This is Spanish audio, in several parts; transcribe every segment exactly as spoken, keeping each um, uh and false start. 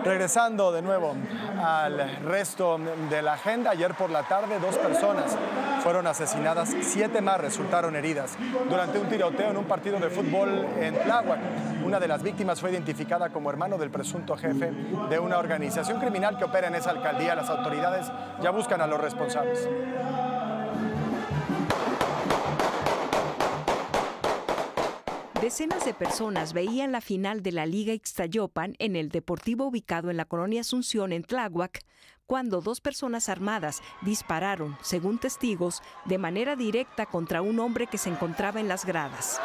Regresando de nuevo al resto de la agenda, ayer por la tarde dos personas fueron asesinadas, siete más resultaron heridas durante un tiroteo en un partido de fútbol en Tláhuac. Una de las víctimas fue identificada como hermano del presunto jefe de una organización criminal que opera en esa alcaldía. Las autoridades ya buscan a los responsables. Decenas de personas veían la final de la Liga Ixtayopan en el Deportivo ubicado en la colonia Asunción en Tláhuac, cuando dos personas armadas dispararon, según testigos, de manera directa contra un hombre que se encontraba en las gradas.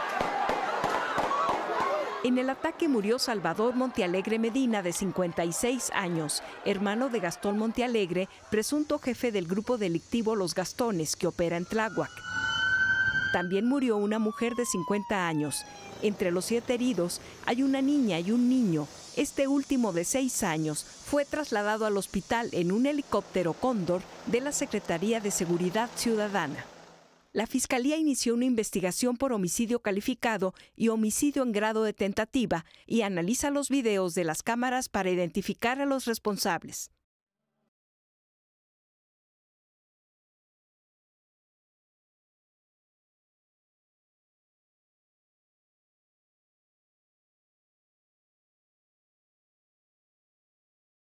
En el ataque murió Salvador Montealegre Medina, de cincuenta y seis años, hermano de Gastón Montealegre, presunto jefe del grupo delictivo Los Gastones, que opera en Tláhuac. También murió una mujer de cincuenta años. Entre los siete heridos hay una niña y un niño. Este último, de seis años, fue trasladado al hospital en un helicóptero Cóndor de la Secretaría de Seguridad Ciudadana. La Fiscalía inició una investigación por homicidio calificado y homicidio en grado de tentativa y analiza los videos de las cámaras para identificar a los responsables.